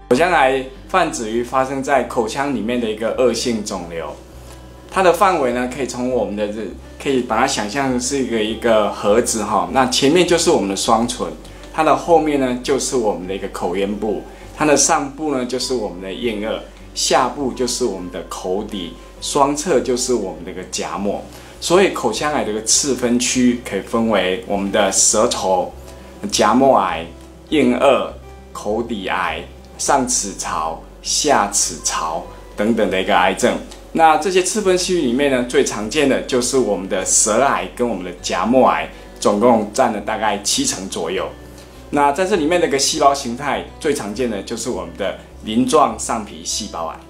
口腔癌泛指于发生在口腔里面的一个恶性肿瘤，它的范围呢，可以从我们的可以把它想象是一个盒子哈，那前面就是我们的双唇，它的后面呢就是我们的一个口咽部，它的上部呢就是我们的咽腭，下部就是我们的口底，双侧就是我们的一个颊膜。所以口腔癌这个次分区可以分为我们的舌头、颊膜癌、咽腭、口底癌、上齿槽、下齿槽等等的一个癌症。那这些次分区里面呢，最常见的就是我们的舌癌跟我们的颊膜癌，总共占了大概70%左右。那在这里面的一个细胞形态最常见的就是我们的鳞状上皮细胞癌。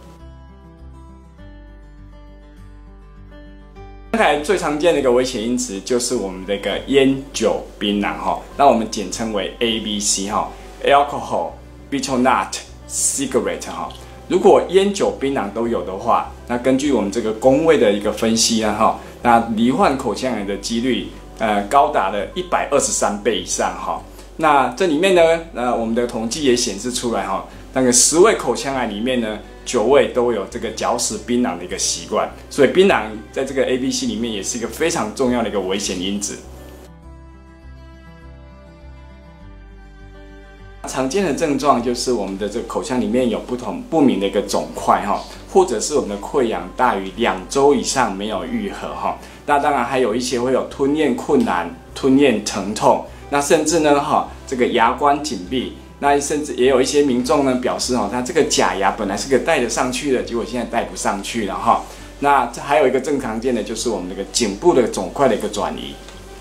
口腔癌最常见的一个危险因子就是我们的一个烟酒槟榔哈，那我们简称为 ABC 哈 ，Alcohol, Bitter Nut, Cigarette 哈。如果烟酒槟榔都有的话，那根据我们这个公卫的一个分析呢哈，那罹患口腔癌的几率高达了123倍以上哈。那这里面呢，我们的统计也显示出来哈，那个10位口腔癌里面呢，9位都有这个嚼食槟榔的一个习惯，所以槟榔在这个 ABC 里面也是一个非常重要的一个危险因子。常见的症状就是我们的这个口腔里面有不明的一个肿块哈，或者是我们的溃疡大于2周以上没有愈合哈。那当然还有一些会有吞咽困难、吞咽疼痛，那甚至呢这个牙关紧闭。那甚至也有一些民众呢表示他这个假牙本来是戴得上去的，结果现在戴不上去了哈。那这还有一个正常见的就是我们这个颈部的肿块的一个转移。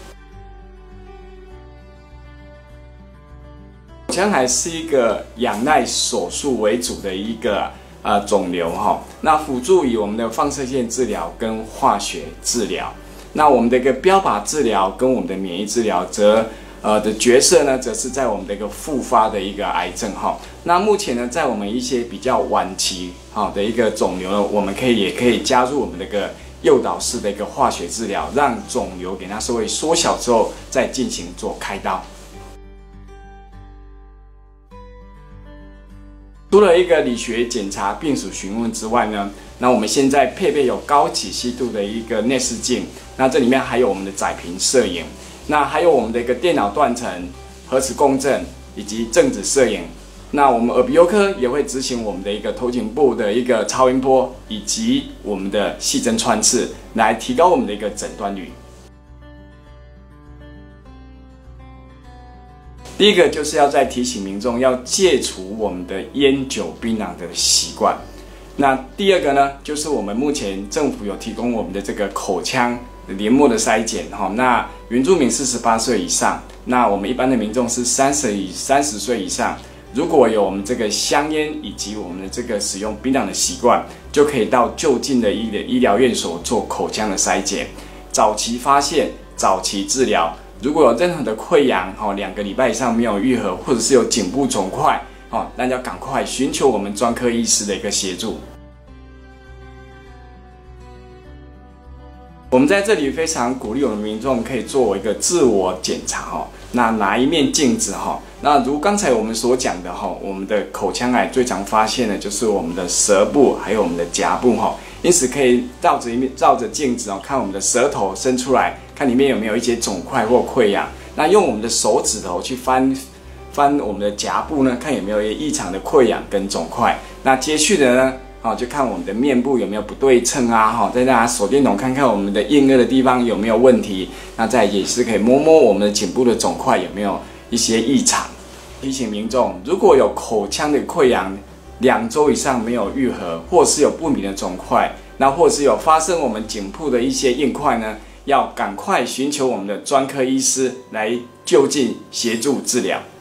口腔癌是一个仰赖手术为主的一个肿瘤哈，那辅助以我们的放射线治疗跟化学治疗。那我们的一个标靶治疗跟我们的免疫治疗的角色呢，则是在我们的一个复发的一个癌症哈。那目前呢，在我们一些比较晚期的一个肿瘤呢，我们也可以加入我们的一个诱导式的一个化学治疗，让肿瘤给它稍微缩小之后，再进行做开刀。除了一个理学检查、病史询问之外呢，那我们现在配备有高解析度的一个内视镜，那这里面还有我们的载屏摄影。那还有我们的一个电脑断层、核磁共振以及正子摄影。那我们耳鼻喉科也会执行我们的一个头颈部的一个超音波，以及我们的细针穿刺，来提高我们的一个诊断率。第一个就是要再提醒民众要戒除我们的烟酒槟榔的习惯。那第二个呢，就是我们目前政府有提供我们的这个口腔黏膜的筛检哈，那原住民是18岁以上，那我们一般的民众是30岁以上，如果有我们这个香烟以及我们的这个使用槟榔的习惯，就可以到就近的医疗院所做口腔的筛检，早期发现，早期治疗。如果有任何的溃疡2个礼拜以上没有愈合，或者是有颈部肿块那要赶快寻求我们专科医师的一个协助。我们在这里非常鼓励我们民众可以做一个自我检查那拿一面镜子那如刚才我们所讲的我们的口腔癌最常发现的就是我们的舌部还有我们的颊部因此可以照着镜子看我们的舌头伸出来，看里面有没有一些肿块或溃疡。那用我们的手指头去翻我们的颊部呢，看有没有异常的溃疡跟肿块。那接续的呢就看我们的面部有没有不对称再拿手电筒看看我们的咽腭的地方有没有问题。那再也是可以摸摸我们的颈部的肿块有没有一些异常。提醒民众，如果有口腔的溃疡2周以上没有愈合，或是有不明的肿块，那或是有发生我们颈部的一些硬块呢，要赶快寻求我们的专科医师来就近协助治疗。